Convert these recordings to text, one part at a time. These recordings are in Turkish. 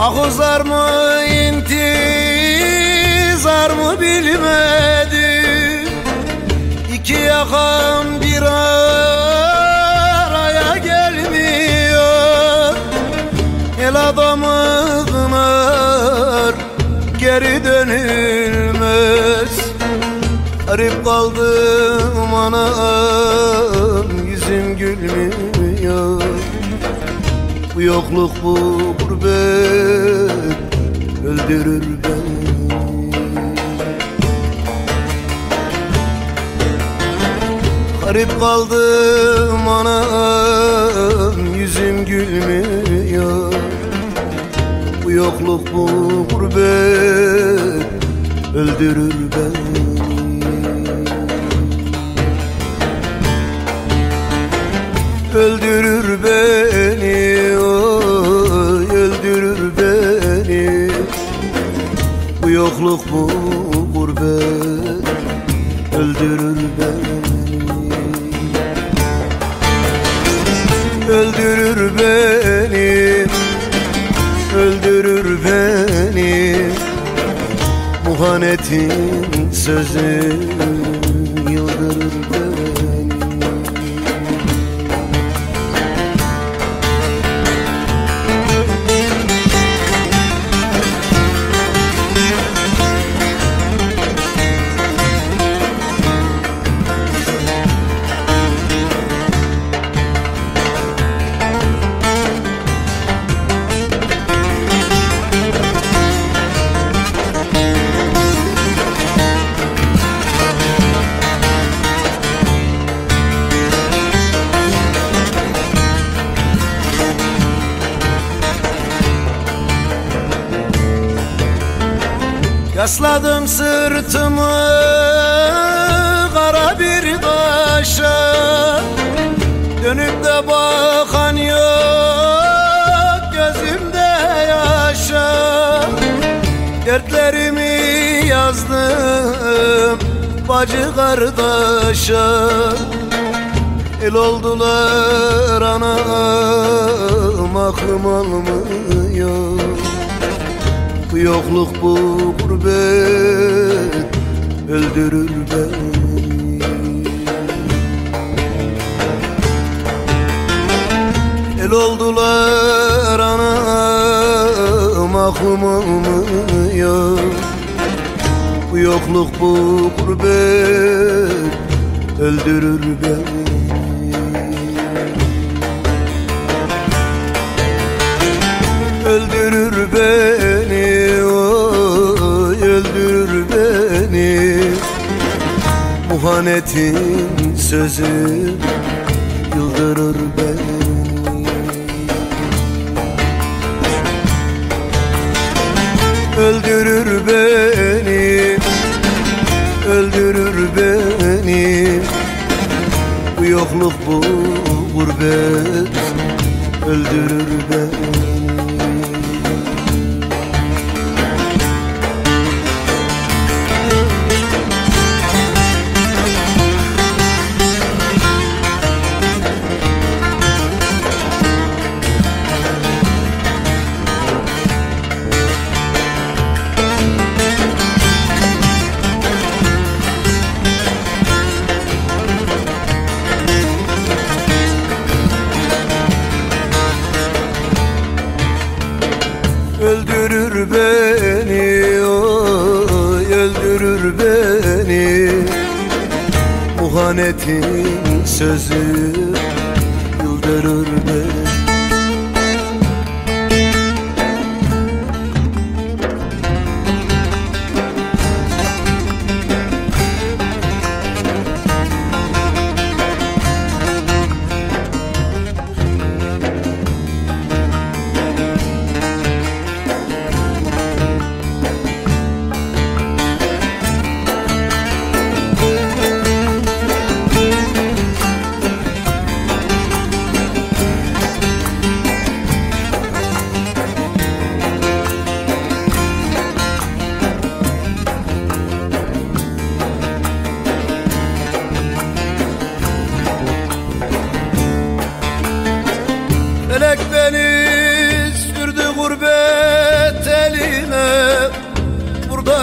Ahuzar mı intizar mı bilmedi, İki yakam bir araya gelmiyor. El adamı kınar geri dönülmez. Garip kaldım anam, yüzüm gülmüyor. Bu yokluk bu gurbet öldürür beni. Garip kaldım anam, yüzüm gülmüyor. Bu yokluk bu gurbet öldürür beni. Öldürür beni, oy öldürür beni. Bu yokluk bu gurbet öldürür beni. Öldürür beni, öldürür beni. Muhanetin sözü yıldırır beni. Yasladım sırtımı kara bir taşa, dönüp de bakan yok gözümde yaşa. Dertlerimi yazdım bacı kardeşe, el oldular anam, aklım almıyor. Bu yokluk bu gurbet öldürür beni. El oldular anam, aklım almıyor. Bu yokluk bu gurbet öldürür beni. Öldürür beni, oy öldürür beni. Muhanetin sözü yıldırır beni. Öldürür beni, öldürür beni. Bu yokluk bu gurbet öldürür beni. Öldürür beni, oy öldürür beni. Muhanetin sözü yıldırır beni.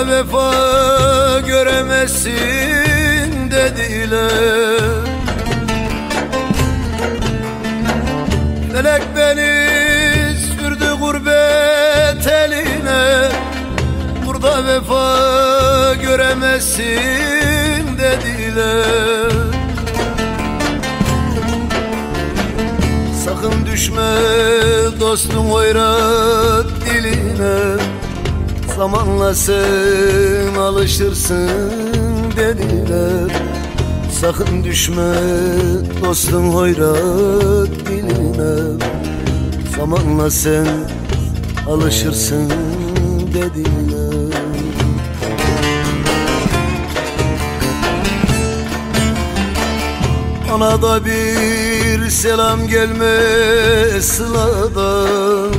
Burada vefa göremezsin dediler. Felek beni sürdü gurbet eline. Burada vefa göremezsin dediler. Sakın düşme dostum hoyrat diline. Zamanla sen alışırsın dediler. Sakın düşme dostum hoyrat diline. Zamanla sen alışırsın dediler. Ona da bir selam gelmez sıladan.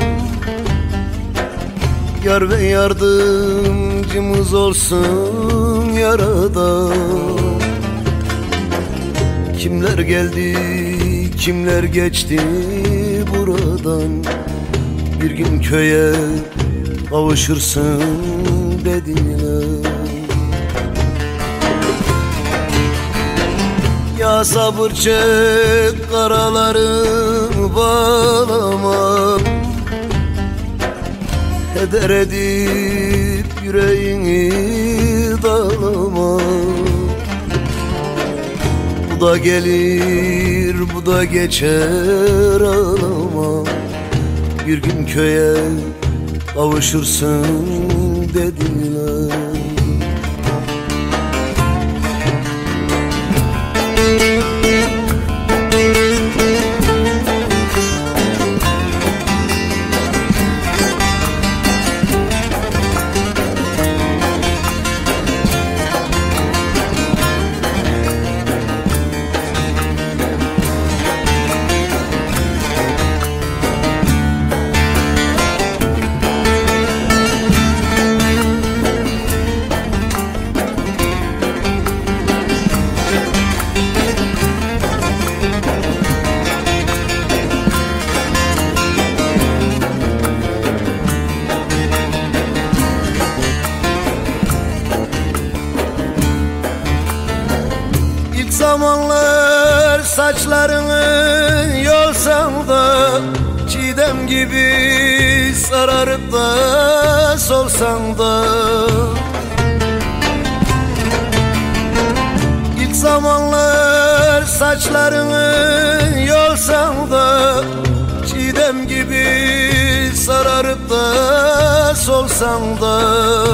Yar ve yardımcımız olsun yaradan. Kimler geldi, kimler geçti buradan. Bir gün köye kavuşursun dediler. Ya sabır çek, karalarını bağlama. Heder edip yüreğini dağlama. Bu da gelir, bu da geçer, ağlama. Bir gün köye kavuşursun dediler. Zamanlar saçlarını yolsam da çiğdem gibi sararıp da solsam da. İlk zamanlar saçlarını yolsam da çiğdem gibi sararıp da solsam da.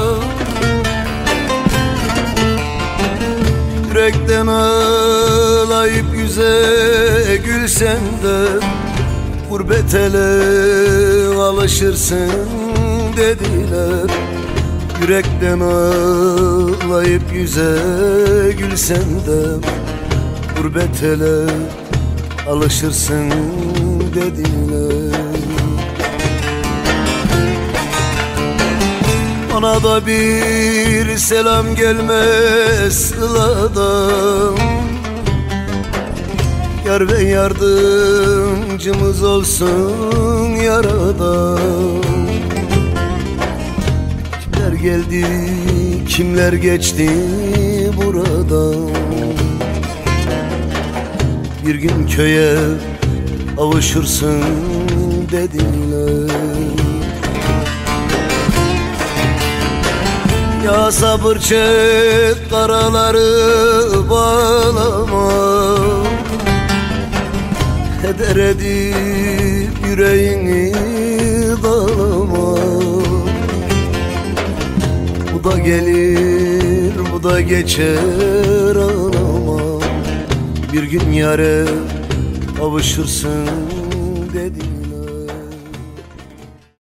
Yürekten ağlayıp yüze gülsen de gurbet ele alışırsın dediler. Yürekten ağlayıp yüze gülsen de gurbet ele alışırsın dediler. Ona da bir selam gelmez sıladan. Yar ve yardımcımız olsun yaradan. Kimler geldi, kimler geçti buradan. Bir gün köye kavuşursun dediler. Ya sabır çek, karaları bağlama. Heder edip yüreğini dağlama. Bu da gelir, bu da geçer, ağlama. Bir gün yâre kavuşursun